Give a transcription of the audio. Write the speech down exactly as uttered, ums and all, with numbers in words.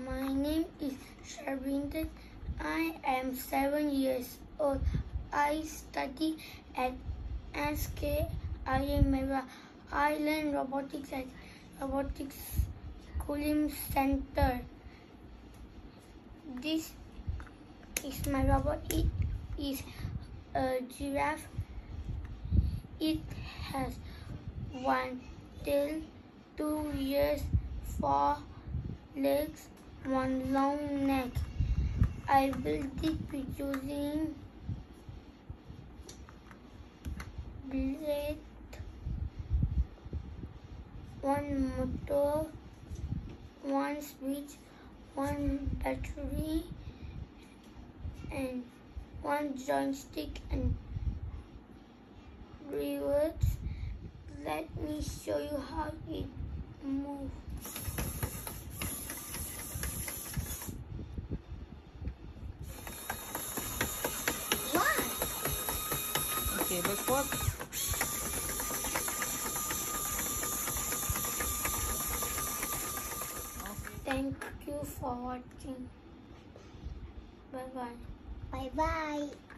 My name is Sharvindan. I am seven years old. I study at S K I M Island Robotics at Robotics Kulim Center. This is my robot. It is a giraffe. It has one tail, two ears, four legs, one long neck. I built it with using blade, one motor, one switch, one battery, and one joystick and reverse. Let me show you how it moves. Okay, let's watch. Thank you for watching. Bye bye. Bye bye.